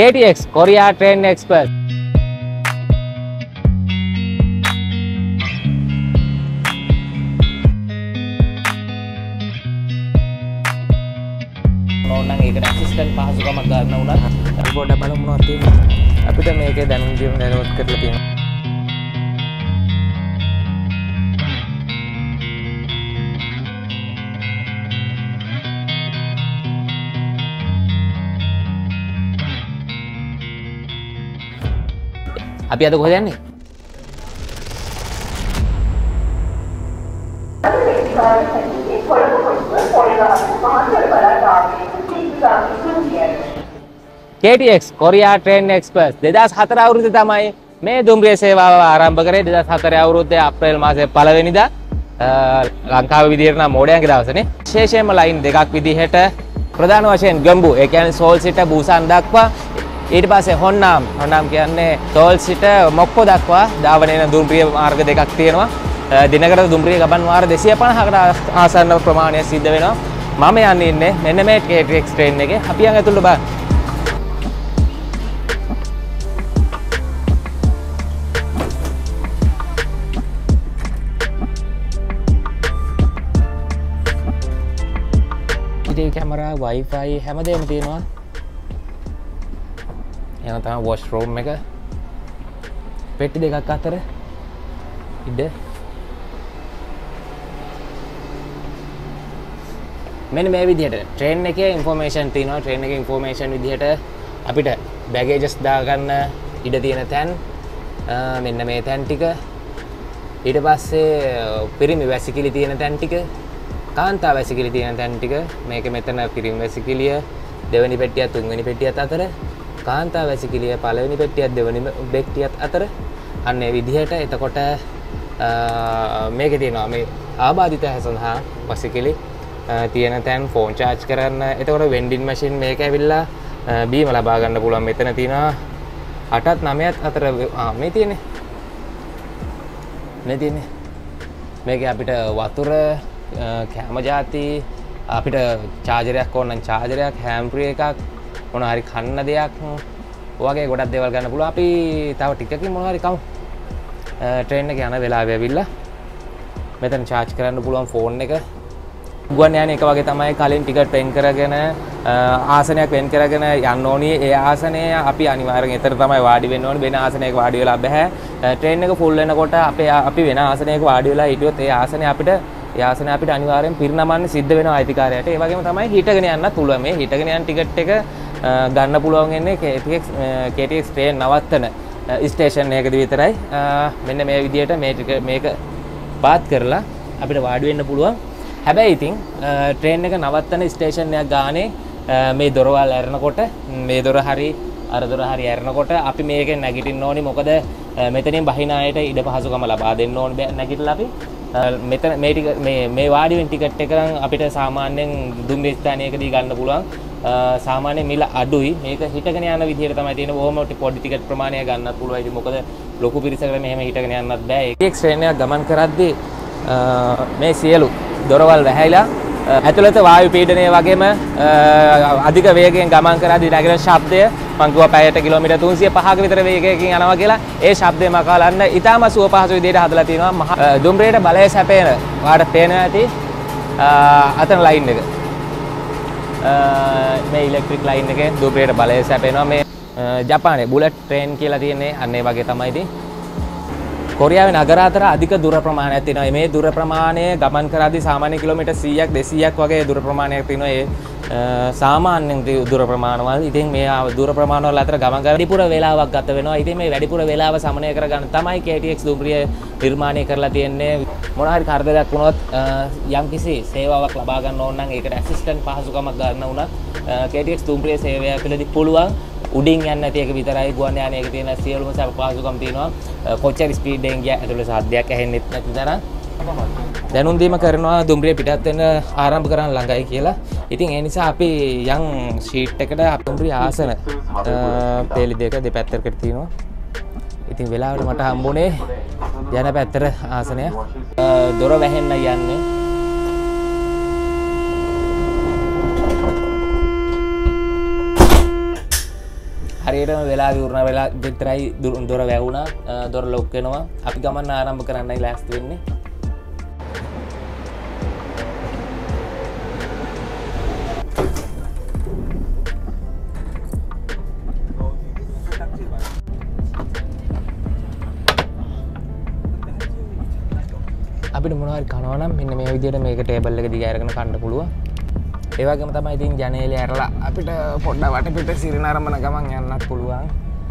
KTX Korea Train Express. Nonang ඒකට assistant පහසුකමක් ගන්න උනත් අපි පොඩ්ඩක් බලමු මොනවද තියෙන්නේ. අපිට මේකේ දැනුම් දීම දැනුවත් කරලා තියෙනවා. අපි අද කොහෙද යන්නේ? KTX Korea Train Express 2004 අවුරුද්දේ තමයි මේ දුම්රිය සේවාව ආරම්භ කරේ. 2004 අවුරුද්දේ අප්‍රේල් මාසයේ 1 වෙනිදා ලංකාවේ විදියට නම් මෝඩයන්ගේ දවසනේ. විශේෂයෙන්ම ලයින් දෙකක් විදිහට ප්‍රධාන වශයෙන් ගම්බු ඒ කියන්නේ සෝල් සිට බූසන් දක්වා ඊට පස්සේ හොන්නාම් කියන්නේ සෝල් සිට මොක්කෝ දක්වා ධාවන වෙන දුම්රිය මාර්ග දෙකක් තියෙනවා. දිනකට දුම්රිය ගමන් වාර 250කට ආසන්න ප්‍රමාණයක් සිද්ධ වෙනවා. මම යන්නේ ඉන්නේ මෙන්න මේ KTX train එකේ. අපි යන් ඇතුළට බලන්න. video camera, wifi හැමදේම තියෙනවා. එන තමයි washroom එක. පෙට්ටි දෙකක් අතර ඉඩ. මෙන්න මේ විදිහට train එකේ information තියෙනවා. train එකේ information විදිහට අපිට baggages දාගන්න ඉඩ තියෙන තැන් මෙන්න මේ තැන් ටික. ඊට පස්සේ පිරිමි වැසිකිලි තියෙන තැන් ටික. කාන්තා වැසිකිලි තියෙන තැන් ටික. මේක මෙතන පිරිමි වැසිකිලිය දෙවෙනි පෙට්ටියත් තුන්වෙනි පෙට්ටියත් අතර. කාන්තා වැසිකිලිය පළවෙනි පෙට්ටියත් දෙවෙනි පෙට්ටියත් අතර. අන්න ඒ විදිහට. එතකොට මේකේ තියෙනවා මේ ආබාධිත සඳහා වැසිකිලි තියෙන තැන් ෆෝන් charge කරන්න. එතකොට vending machine මේක ඇවිල්ලා බීම ලබා ගන්න පුළුවන්. මෙතන තියෙනවා 8ත් 9ත් අතර මේ තියෙන්නේ. මේකේ අපිට වතුර කැම જાති අපිට චාර්ජරයක් ඕන නම් චාර්ජරයක් හැම්ෆ්‍රී එකක් මොන හරි කන්න දෙයක් ඔයගේ ගොඩක් දේවල් ගන්න පුළුවන්. අපි තව ටිකකින් මොනවා හරි කමු. ට්‍රේන් එක යන වෙලාවෙ ඇවිල්ලා මෙතන charge කරන්න පුළුවන් ෆෝන් එක. ගුවන් යානේ එක වගේ තමයි කලින් ටිකට් වෙන් කරගෙන ආසනයක් වෙන් කරගෙන යන්න ඕනි. ඒ ආසනය අපි අනිවාර්යෙන් එතන තමයි වාඩි වෙන්න ඕනි. වෙන ආසනයක වාඩි වෙලා බෑ. ට්‍රේන් එක ෆුල් වෙනකොට අපි වෙන ආසනයක වාඩි වෙලා හිටියොත් ඒ ආසනය අපිට අනිවාර්යෙන් පිරිනමන්න සිද්ධ වෙනවා අයිතිකාරයට. ඒ වගේම තමයි හිටගෙන යන්නත් පුළුවන්. මේ හිටගෙන යන ටිකට් එක ගන්න පුළුවන් වෙන්නේ KTX train නවත්තන ස්ටේෂන් එකකදී විතරයි. මෙන්න මේ විදිහට මේක පාත් කරලා අපිට වාඩි වෙන්න පුළුවන්. හැබැයි ඉතින් ට්‍රේන් එක නවත්තන ස්ටේෂන් එකක් ගානේ මේ දොරවල් ඇරනකොට මේ දොර හරි අර දොර හරි ඇරනකොට අපි මේකෙන් නැගිටින්න ඕනි. මොකද මෙතනින් බහින අයට ඉඩ පහසුකම ලබා දෙන්න ඕනේ නැගිටලා අපි. මෙතන මේ වාඩි වෙන ටිකට් එක අපිට සාමාන්‍යයෙන් දුම්රිය ස්ථානයකදී ගන්න පුළුවන්. සාමාන්‍ය මිල අඩුයි. මේක හිටගෙන යන විදිහට තමයි තියෙන්නේ. බොහොම පොඩි ටිකට් ප්‍රමාණයක් ගන්නත් පුළුවන්. ඉතින් මොකද ලොකු පිරිසකට මෙහෙම හිටගෙන යන්නත් බෑ. KTX train එකක් ගමන් කරද්දී මේ සියලු දොරවල් වැහැයිලා ඇතුළත වායු පීඩනය වගේම අධික වේගයෙන් ගමන් කරද්දී නැගෙන ශබ්දය මං කිව්වා පැයට කිලෝමීටර් 305ක විතර වේගයකින් යනවා කියලා. ඒ ශබ්දය මකාලන්න ඉතාම සුව පහසු විදිහට හදලා තියෙනවා. දුම්රියට බලය සැපේන ඔයාලට පේනවා ඇති අතන ලයින් එක. මේ ඉලෙක්ට්‍රික් ලයින් එකේ දුම්රියට බලය සැපේනවා. මේ ජපානයේ බුලට් ට්‍රේන් කියලා තියෙන්නේ අන්න ඒ වගේ තමයි ඉතින්. කොරියාවේ නගර අතර අධික දුර ප්‍රමාණයක් තියෙනවා. මේ දුර ප්‍රමාණය ගමන් කරද්දී සාමාන්‍ය කිලෝමීටර් 100ක් 200ක් වගේ දුර ප්‍රමාණයක් තියෙනවා. ඒ සාමාන්‍යයෙන් දුර ප්‍රමාණවල. ඉතින් මේ දුර ප්‍රමාණවල අතර ගමන් කරලා වැඩිපුර වේලාවක් ගත වෙනවා. ඉතින් මේ වැඩිපුර වේලාව සමනය කරගන්න තමයි KTX දුම්රිය නිර්මාණය කරලා තියෙන්නේ. මොන හරි කරදරයක් වුණොත් යම්කිසි සේවාවක් ලබා ගන්න ඕන නම් ඒකට ඇසිස්ටන්ට් පහසුකමක් ගන්න උනත් KTX දුම්රිය සේවය ඇතුළතදී පුළුවන්. උඩින් යන්න නැති එක විතරයි. ගුවන් යානයක තියෙන සියලුම සැප පහසුකම් තියෙනවා. කොච්චර ස්පීඩ් එකෙන් ගියා ඇතුළේ සාද්දයක් ඇහෙන්නෙත් නැති තරම් දැනුම් දීම කරනවා දුම්රිය පිටත් වෙන ආරම්භ කරන්න ළඟයි කියලා. ඉතින් ඒ නිසා අපි යම් ෂීට් එකට දුම්රිය ආසන පේලි දෙක දෙපැත්තකට තියෙනවා. ඉතින් වෙලාවට මට හම්බුනේ යන පැත්තට ආසනය. දොර වැහෙන්න යන්නේ. හරියටම වෙලා විවරණ වෙලා විතරයි දොර වැවුණා. දොර ලොක් වෙනවා. අපි ගමන් ආරම්භ කරන්නයි ලෑස්ති වෙන්නේ. අපිට මොනවහරි කනවා නම් මෙන්න මේ විදිහට මේක ටේබල් එක දිග අරගෙන කන්න පුළුවන්. ඒ වගේම තමයි ඉතින් ජනේලේ ඇරලා අපිට පොඩ්ඩක් වටපිට සිරින අරඹන ගමන් යන්නත් පුළුවන්.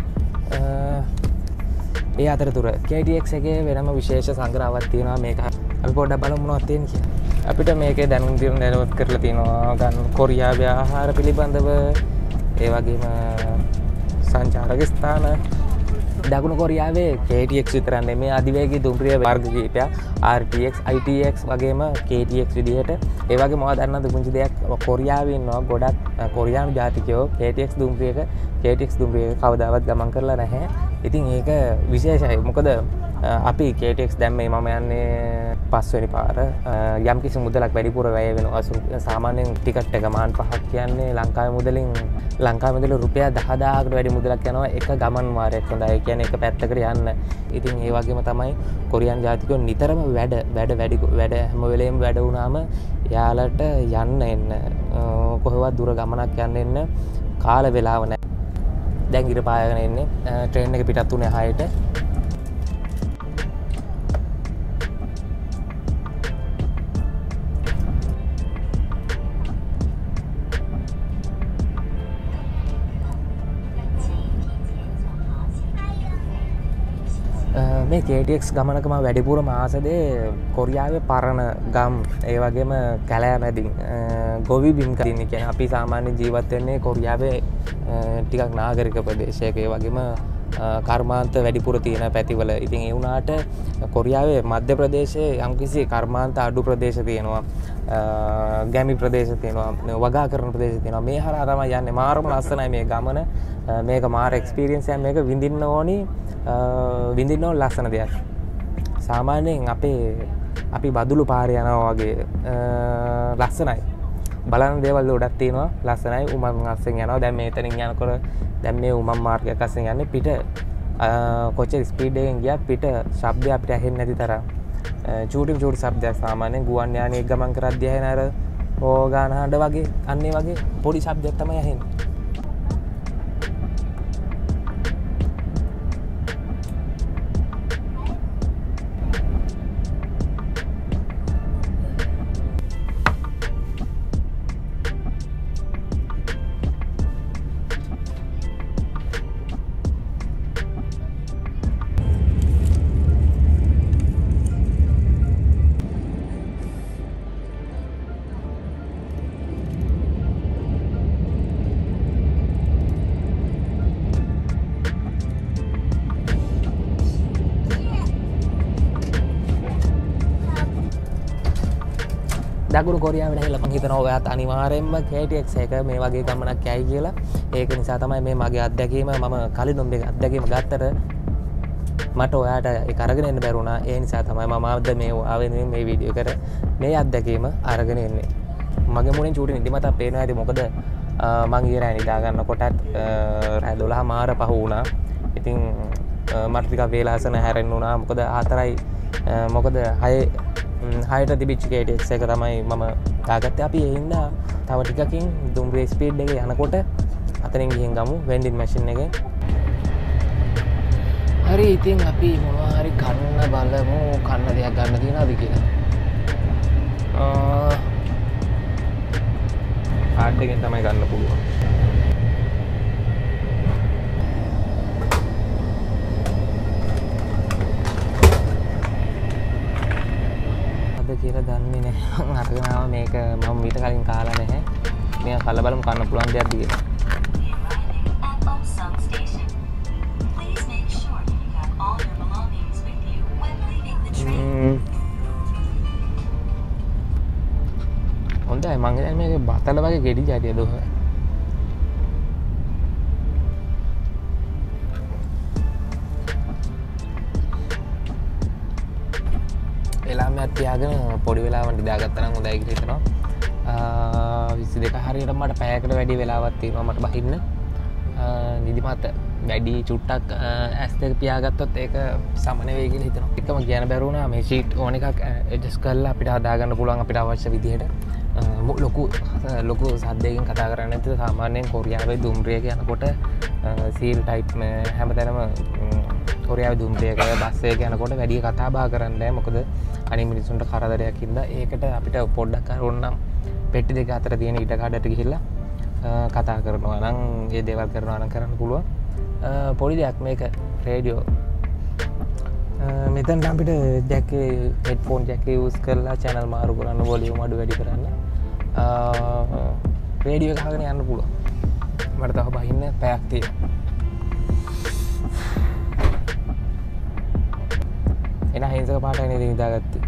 ඒ අතරතුර KTX එකේ වෙනම විශේෂ සංග්‍රහයක් තියෙනවා. මේක අපි පොඩ්ඩක් බලමු මොනවද තියෙන්නේ කියලා. අපිට මේකේ දැනුම් දැනුවත් කරලා තියෙනවා ගන්න කොරියාවේ ආහාර පිළිබඳව. ඒ වගේම සංචාරක ස්ථාන දකුණු කොරියාවේ KTX විතරක් නෙමෙයි අධිවේගී දුම්රිය වර්ග කිහිපයක් RTX, ITX වගේම KTX විදිහට. ඒ වගේ මම දන්නද පුංචි දෙයක් කොරියාවේ ඉන්නවා ගොඩක් කොරියානු ජාතිකයෝ KTX දුම්රියක කවදාවත් ගමන් කරලා නැහැ. ඉතින් ඒක විශේෂයි. මොකද අපි KTX දැම්මේ මම යන්නේ 5 වෙනි පාර. යම්කිසි මුදලක් වැඩිපුර වැය වෙනවා. සාමාන්‍යයෙන් ටිකට් එක මාන් 5ක් කියන්නේ ලංකාවේ මුදල රුපියල් 10000කට වැඩි මුදලක් යනවා එක ගමන් වාරයක්. හොඳයි. ඒ කියන්නේ එක පැත්තකට යන්න. ඉතින් ඒ වගේම තමයි කොරියානු ජාතිකයෝ නිතරම වැඩ හැම වෙලේම වැඩ වුණාම යාලට යන්න එන්න කොහෙවත් දුර ගමනක් යන්න එන්න කාල වේලාව නැහැ. දැන් ඉර පායගෙන එන්නේ ට්‍රේන් එක පිටත් උනේ 6ට. මේ KTX ගමනකම වැඩිපුර මාසදේ කොරියාවේ පරණ ගම් ඒ වගේම කැලෑ මැදින් ගොවි බිම් කරින්න කියන අපි සාමාන්‍ය ජීවත් වෙන්නේ කොරියාවේ ටිකක් නාගරික ප්‍රදේශයක ඒ වගේම කර්මාන්ත වැඩිපුර තියෙන පැතිවල. ඉතින් ඒ වුණාට කොරියාවේ මධ්‍ය ප්‍රදේශයේ යම්කිසි කර්මාන්ත අඩු ප්‍රදේශ තියෙනවා. ගැමි ප්‍රදේශ තියෙනවා. වගා කරන ප්‍රදේශ තියෙනවා. මේ හරහා තමයි යන්නේ. මාරම ලස්සනයි මේ ගමන. මේක මාර එක්ස්පීරියන්ස් එකක්. මේක විඳින්න ඕනි ලස්සන දෙයක්. සාමාන්‍යයෙන් අපි බදුළු පාරේ යනවා වගේ ලස්සනයි. බලන්න දේවල් ගොඩක් තියෙනවා. ලස්සනයි. උමම් අස්සෙන් යනවා. දැන් මේ එතනින් යනකොට දැන් මේ උමම් මාර්ගයක් අස්සෙන් යන්නේ පිට කොච්චර ස්පීඩ් එකෙන් ගියත් පිට ශබ්දය අපිට ඇහෙන්නේ නැති තරම් චූටි ශබ්දයක්. සාමාන්‍යයෙන් ගුවන් යානයක ගමන් කරද්දී ඇහෙන අර ඕගාන හඬ වගේ අන්නේ වගේ පොඩි ශබ්දයක් තමයි ඇහෙන්නේ. දකුණු කොරියාවට ඇවිල්ලා මම හිතනවා ඔයාත් අනිවාර්යෙන්ම KTX එක මේ වගේ ගමනක් යයි කියලා. ඒක නිසා තමයි මේ මගේ අත්දැකීම මම කලින් මේ අත්දැකීම ගත්තට මට ඔයාට ඒක අරගෙන එන්න බැරුණා. ඒ නිසා තමයි මම ආවද මේ ආවෙන්නේ මේ වීඩියෝ කර මේ අත්දැකීම අරගෙන එන්නේ. මගේ මුලින් චූටි නිදිමතක් පේනවා ඇති. මොකද මං ඊයේ රෑ නිදා ගන්නකොටත් රෑ 12 මාර පහ වුණා. ඉතින් මට ටිකක් වේලාසන හැරෙන්න වුණා. මොකද 4යි මොකද 6ට තිබිච්ච KTX එක තමයි මම දාගත්තේ. අපි ඒ හින්දා තව ටිකකින් දුම්රිය ස්පීඩ් එකේ යනකොට අතනින් ගිහින් ගමු වෙන්ඩින් මැෂින් එකෙන්. හරි ඉතින් අපි මොනවා හරි කන්න බලමු. කන්න දෙයක් ගන්න තියෙනවද කියලා. කාඩ් එකෙන් තමයි ගන්න පුළුවන්. කියලා දන්නේ නැහැ. අරගෙන ආව මේක මම මීට කලින් කාලා නැහැ. මේක කල්ලා බලමු කන්න පුළුවන් දෙයක්ද කියලා. හොඳයි මං හිතන්නේ මේක බතල වගේ ගෙඩි ජාතියද ඔහ. එලාමයක් තියාගෙන පොඩි වෙලාවක් නිදාගත්තා නම් හොඳයි කියලා හිතනවා. 22 හරියට මට පැයකට වැඩි වෙලාවක් තියෙනවා මට බහින්න. නිදිමත වැඩි චුට්ටක් ඇස් දෙක පියාගත්තොත් ඒක සමන වෙයි කියලා හිතනවා. එකම කියන්න බැරුණා මේ ෂීට් ඕන එකක් ඇඩ්ජස්ට් කරලා අපිට හදාගන්න පුළුවන් අපිට අවශ්‍ය විදිහට. ලොකු සද්දයකින් කතා කරන්නේ නැතිව සාමාන්‍යයෙන් කොරියාවේ දුම්රියක යනකොට සීල් ටයිප් හැමතැනම කොරියාවේ දුම්රියක බස් එකක යනකොට වැඩි කතා බහ කරන්නේ නැහැ. මොකද අනිත් මිනිස්සුන්ට කරදරයක් හින්දා. ඒකට අපිට පොඩ්ඩක් ඕනනම් පෙට්ටි දෙක අතර තියෙන ඉඩ කඩට ගිහිල්ලා කතා කරනවා නම් ඒ දේවල් කරනවා නම් කරන්න පුළුවන්. පොඩි දෙයක් මේක රේඩියෝ මෙතනට අපිට ජැක් හෙඩ්ෆෝන් ජැක් යූස් කරලා channel මාරු කරන්න වොලියුම් අඩු වැඩි කරන්න රේඩියෝ එක අහගෙන යන්න පුළුවන්. මට තව බහින්න පැයක් තියෙනවා. එන හිංසක පාටයි නේද නිදාගත්තේ.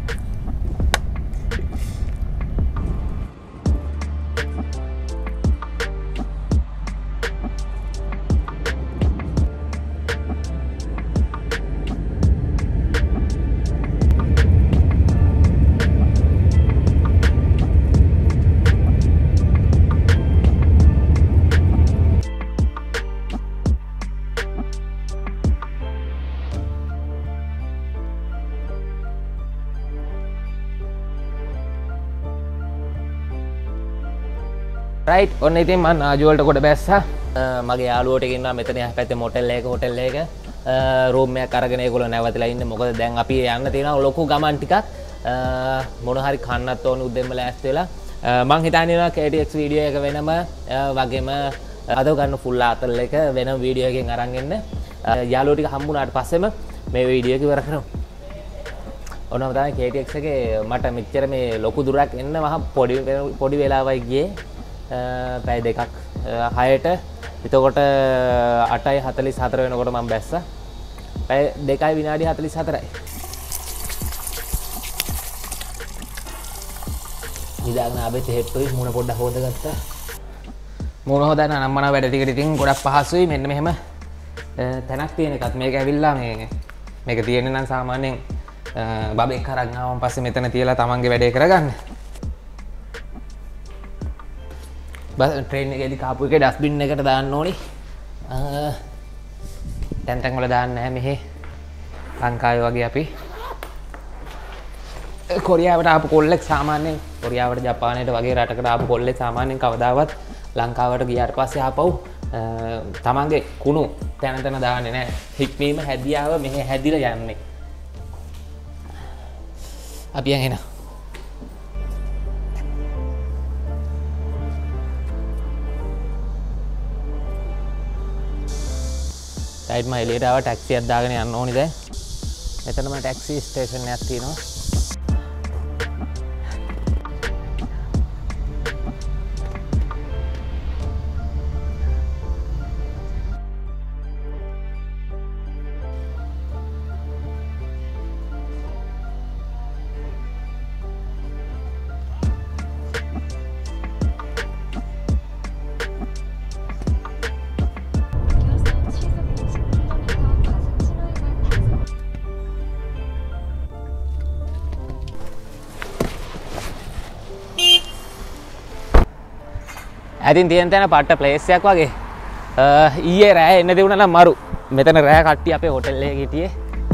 රයිට් ඔන්න ඉතින් මම නාජුවලට කොට බැස්සා. මගේ යාළුවෝට ගෙන්නා මෙතන පැත්තේ මොටෙල් එක රූම් එකක් අරගෙන ඒගොල්ලෝ නැවතිලා ඉන්නේ. මොකද දැන් අපි යන්න තියෙනවා ලොකු ගමන් ටිකක්. මොන හරි කන්නත් ඕන උදෙන්ම ලෑස්ති වෙලා. මං හිතන්නේ නා KTX වීඩියෝ එක වෙනම වගේම අද ගන්න ෆුල් ආතල් එක වෙනම වීඩියෝ එකකින් අරන් එන්න. යාළුවෝ ටික හම්බුනාට පස්සෙම මේ වීඩියෝ එක ඉවර කරමු. ඔන්නම තමයි KTX එකේ මට මෙච්චර මේ ලොකු දුරක් එන්න මහ පොඩි වෙලාවයි ගියේ. පැය දෙකක් 6ට එතකොට 8:44 වෙනකොට මම බැස්සා. පැය 2 විනාඩි 44යි. ඉතින් ආබේ තෙහෙට්ටුයි මුණ පොඩ්ඩක් හොදගත්තා. මුණ හොදන්න නම් මන වැඩ ටිකට ඉතින් ගොඩක් පහසුයි. මෙන්න මෙහෙම තැනක් තියෙන එකත් මේක ඇවිල්ලා මේක තියෙන්නේ නම් සාමාන්‍යයෙන් බබෙක් අරන් ආවම පස්සේ මෙතන තියලා තමන්ගේ වැඩේ කරගන්න. ट्रेन के कापू के डस्टबिन එකට දාන්න ඕනි. තැන් වල දාන්න නැහැ මෙහි. ලංකාවේ වගේ අපි කොරියාවට ආපු කොල්ලෙක් සාමාන්‍යයෙන් කොරියාවට ජපානයට වගේ රටකට ආපු කොල්ලෙක් සාමාන්‍යයෙන් කවදාවත් ලංකාවට ගියාට පස්සේ ආපහු තමන්ගේ කුණු තැන දාන්නේ නැහැ. හික්මීම හැදියාව මෙහි හැදිලා යන්නේ. අපි යන්න. සයිඩ් මම එළියට ආව ටැක්සි එකක් දාගෙන යන්න ඕනි දැන්. මෙතනම ටැක්සි ස්ටේෂන් එකක් තියෙනවා. ඇතින් තියෙන තැන පට්ට ප්ලේස් එකක් වගේ. ඊයේ රෑ එන්න දෙවුණා නම් මරු. මෙතන රෑ කට්ටිය අපේ හොටෙල් එකේ හිටියේ.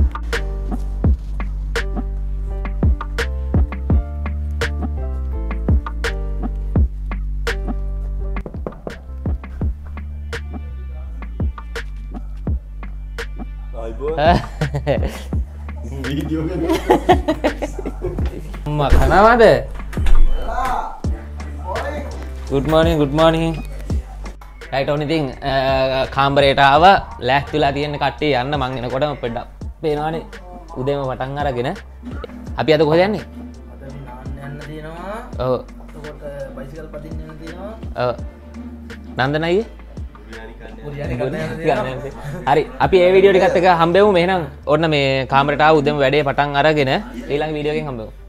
වීඩියෝ එක අම්මා කනවද? good morning right on ඉතින් කාමරේට ආව ලෑස්තිලා තියෙන කට්ටිය යන්න මං එනකොටම පොඩ්ඩක් පේනවානේ උදේම පටන් අරගෙන අපි අද කොහෙද යන්නේ? අද නාන්න යන්න තියෙනවා. ඔව්. එතකොට බයිසිකල් පදින්න යන්න තියෙනවා. ඔව්. නන්දන අයියේ? බිරියානි කන්න යන්න තියෙනවා. හරි අපි මේ වීඩියෝ ටිකත් එක හම්බෙමු. එහෙනම් ඔන්න මේ කාමරේට ආව උදේම වැඩේ පටන් අරගෙන ඊළඟ වීඩියෝ එකෙන් හම්බෙමු.